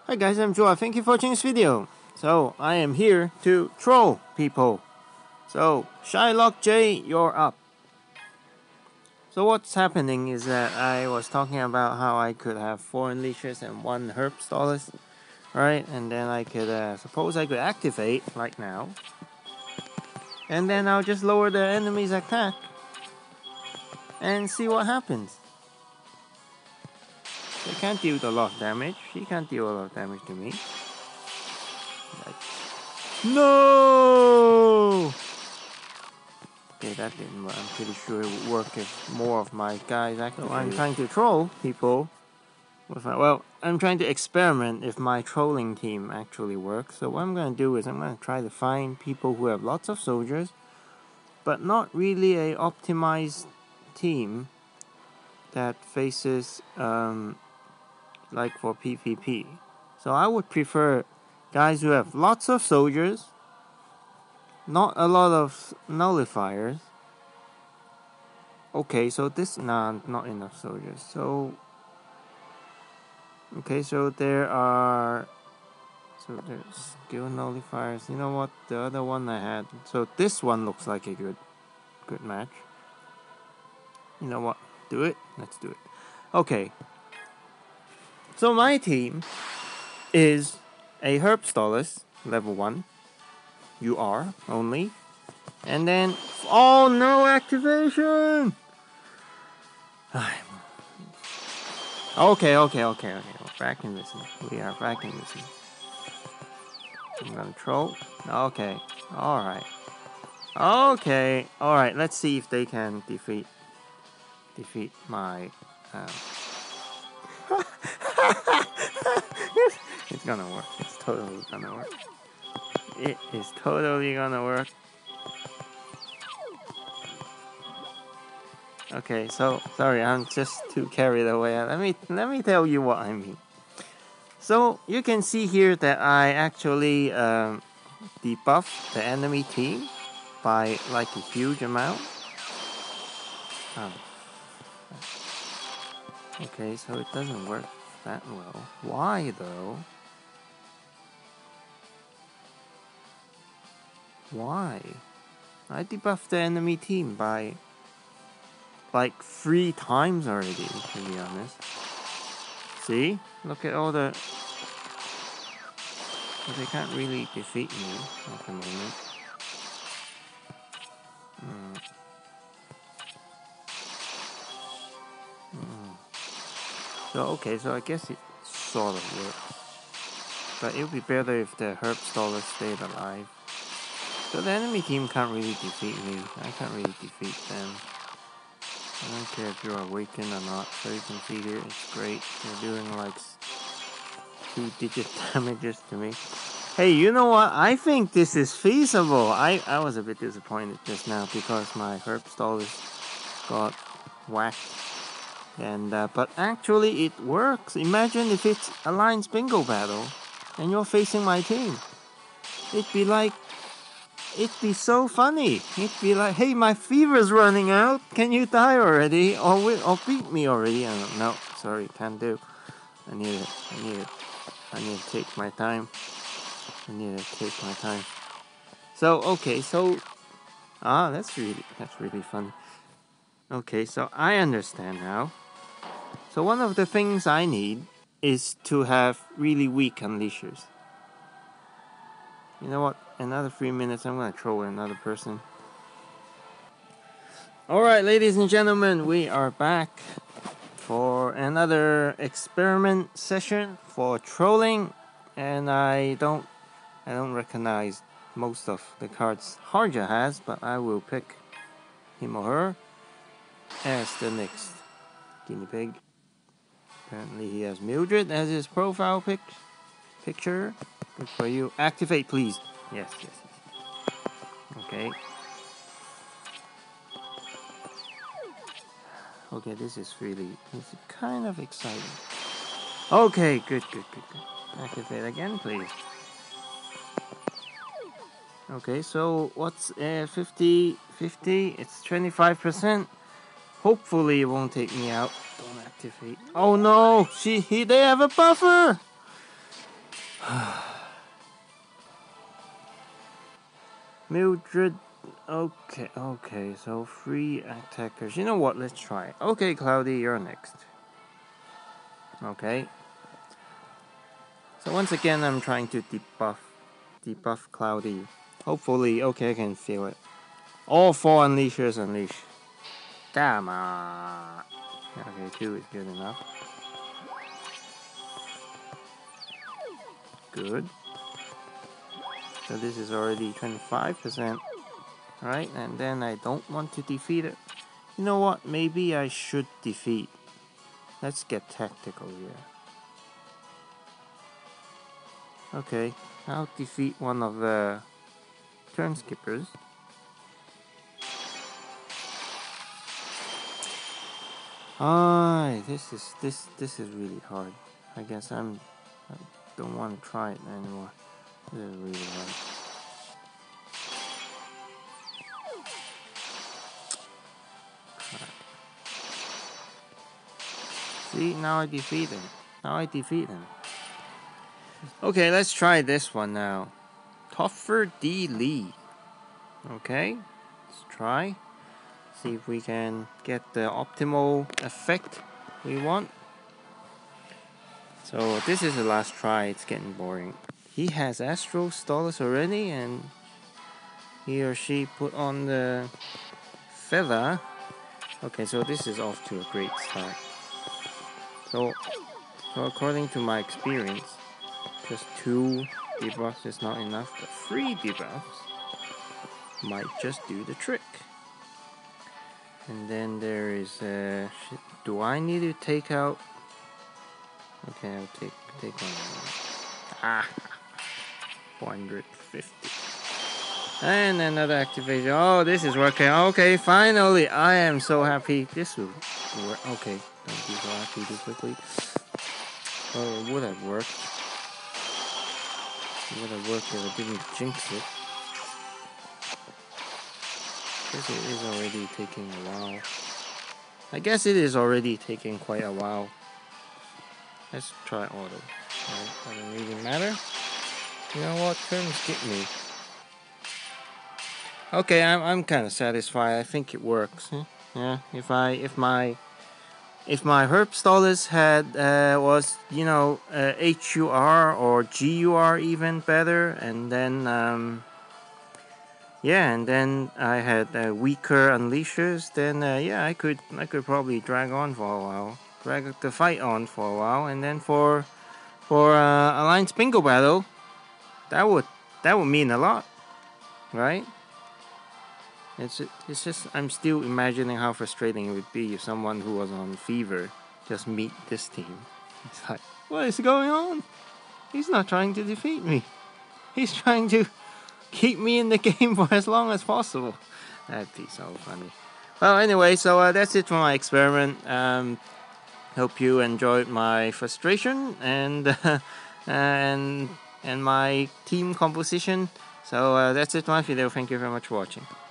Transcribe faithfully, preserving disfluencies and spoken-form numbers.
Hi guys, I'm Joa. Thank you for watching this video. So, I am here to troll people. So, Shylock J, you're up. So what's happening is that I was talking about how I could have four Unleashers and one Herbstallus, right? And then I could, uh, suppose I could activate, like now. And then I'll just lower the enemy's attack. And see what happens. They can't deal a lot of damage. She can't deal a lot of damage to me. Like, no! Okay, that didn't work. I'm pretty sure it would work if more of my guys activated. So I'm trying to troll people. With my, well, I'm trying to experiment if my trolling team actually works. So what I'm going to do is I'm going to try to find people who have lots of soldiers, but not really a optimized team that faces, um, like for PvP. So I would prefer guys who have lots of soldiers, not a lot of nullifiers. Okay, so this, nah, not enough soldiers. So, okay, so there are, so there's skill nullifiers. You know what, the other one I had, so this one looks like a good, good match. You know what, do it, let's do it. Okay, so my team is a Herbstallus, level one. You are, only. And then, oh no, activation! Okay, okay, okay, okay. We're back in this. We are back in this. I'm gonna troll. Okay, alright. Okay, alright. Let's see if they can defeat defeat my. Um... It's gonna work. It's totally gonna work. It is totally gonna work. Okay, so sorry, I'm just too carried away. Let me let me tell you what I mean. So you can see here that I actually um, debuff the enemy team by like a huge amount. Oh. Okay, so it doesn't work that well. Why though? Why? I debuffed the enemy team by like three times already, to be honest. See? Look at all the... But they can't really defeat me at the moment. Mm. Mm. So, okay, so I guess it sort of works. But it would be better if the Herbstallus stayed alive. So the enemy team can't really defeat me. I can't really defeat them. I don't care if you're awakened or not. So you can see here, it's great. They're doing like two digit damages to me. Hey, you know what? I think this is feasible. I, I was a bit disappointed just now because my Herbstallus got whacked. And uh, but actually it works. Imagine if it's Alliance Bingo Battle and you're facing my team. It'd be like, it'd be so funny. It'd be like, hey, my fever's running out. Can you die already? Or, wi or beat me already? I don't know. Sorry, can't do. I need it. I need it. I need to take my time. I need to take my time. So, okay, so... Ah, that's really, that's really fun. Okay, so I understand now. So one of the things I need is to have really weak Unleashers. You know what? Another three minutes, I'm going to throw another person. Alright, ladies and gentlemen, we are back for another experiment session for trolling. And I don't, I don't recognize most of the cards Harja has, but I will pick him or her as the next guinea pig. Apparently he has Mildred as his profile pic picture. Good for you. Activate, please. Yes, yes, yes. Okay. Okay, this is really, this is kind of exciting. Okay, good, good, good, good. Activate again, please. Okay, so what's uh, fifty, fifty? It's twenty-five percent. Hopefully it won't take me out. Don't activate. Oh no! She, he, they have a buffer! Mildred. Okay, okay, so three attackers. You know what? Let's try. Okay, Cloudy, you're next. Okay. So once again, I'm trying to debuff, debuff Cloudy. Hopefully, okay, I can feel it. All four unleashers unleash. Come on. Okay, two is good enough. Good. So this is already twenty-five percent. Right, and then I don't want to defeat it. You know what? Maybe I should defeat. Let's get tactical here. Okay, I'll defeat one of the turn skippers. Ah, this is this this is really hard. I guess I'm I don't want to try it anymore. This is really hard. See, now I defeat him. Now I defeat him. Okay, let's try this one now. Topher D. Lee. Okay, let's try. See if we can get the optimal effect we want. So this is the last try. It's getting boring. He has Astro Stolas already, and he or she put on the feather. Okay, so this is off to a great start. So, so according to my experience, just two debuffs is not enough, but three debuffs might just do the trick. And then there is uh, shit. Do I need to take out? Okay, I'll take take one. Ah, one hundred fifty. And another activation. Oh, this is working. Okay, finally, I am so happy. This will work. Okay, don't be so happy too quickly. Oh, it would have worked. It would have worked if I didn't jinx it. I guess it is already taking a while. I guess it is already taking quite a while. Let's try auto. Right, doesn't really matter. You know what? Turn skip me. Okay, I'm I'm kind of satisfied. I think it works. Yeah, if I if my if my herb Stolas had uh, was you know uh, H U R or G U R even better, and then um, yeah, and then I had uh, weaker unleashers, then uh, yeah, I could I could probably drag on for a while, drag the fight on for a while, and then for for uh, Alliance Bingo Battle, that would that would mean a lot, right? It's it's just I'm still imagining how frustrating it would be if someone who was on Fever just meet this team. It's like, what is going on? He's not trying to defeat me. He's trying to keep me in the game for as long as possible. That'd be so funny. Well, anyway, so uh, that's it for my experiment. Um, hope you enjoyed my frustration and uh, and and my team composition. So uh, that's it for my video. Thank you very much for watching.